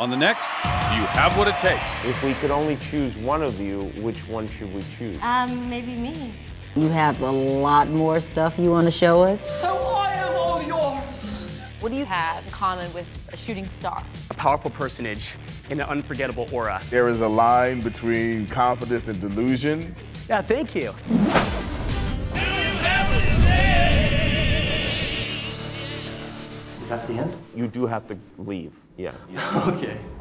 On the next, do you have what it takes? If we could only choose one of you, which one should we choose? Maybe me. You have a lot more stuff you want to show us? So I am all yours. What do you have in common with a shooting star? A powerful personage and an unforgettable aura. There is a line between confidence and delusion. Yeah, thank you. Is that the end? You do have to leave, yeah. Okay.